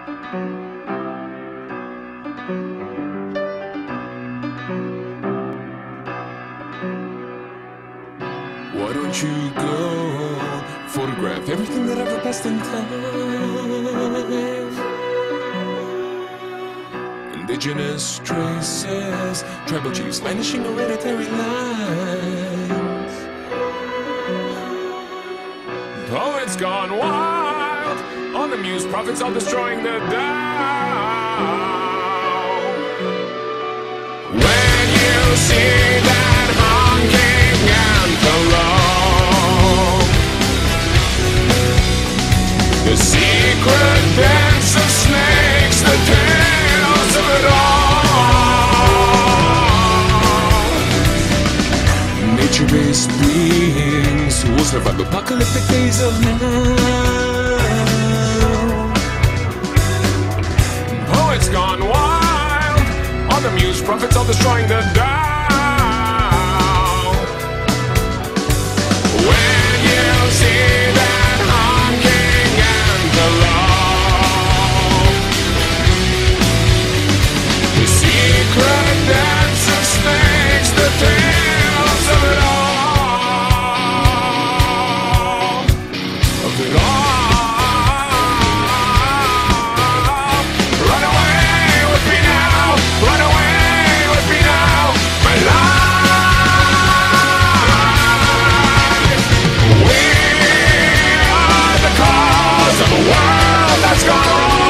Why don't you go photograph everything that ever passed in time? Indigenous traces, tribal chiefs vanishing hereditary lines. Poets gone wild, on the muse prophets all destroying the Tao. When you see that honking antelope, the secret dance of snakes, the tales of it all. Nature-based beings who will survive apocalyptic days of now. Poets gone wild, on the muse prophets all destroying the Tao. When you see that honking antelope, the secret dance of snakes, the tales of it all. Of it all. Run away with me now, run away with me now, my life. We are the cause of a world that's gone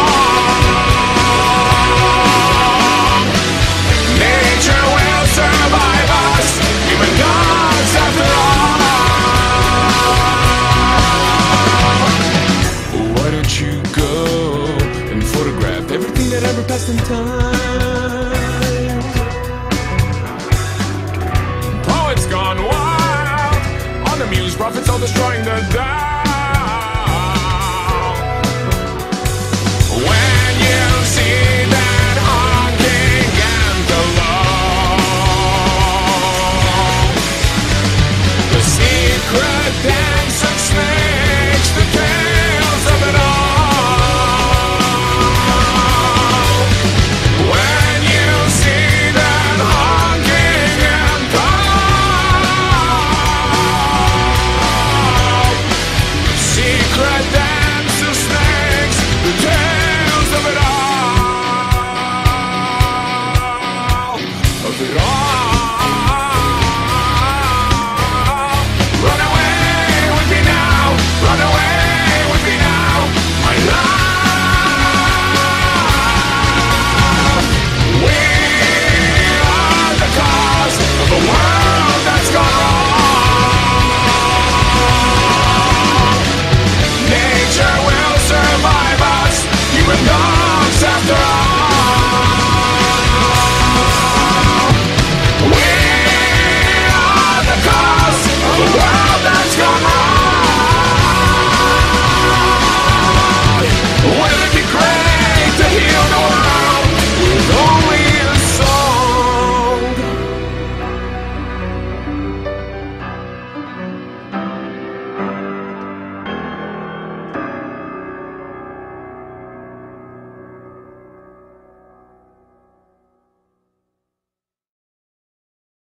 wrong. Nature will survive us, human gods after all. Why don't you go and photograph everything that ever passed in time? Poets gone wild, on the muse prophets all destroying the Tao.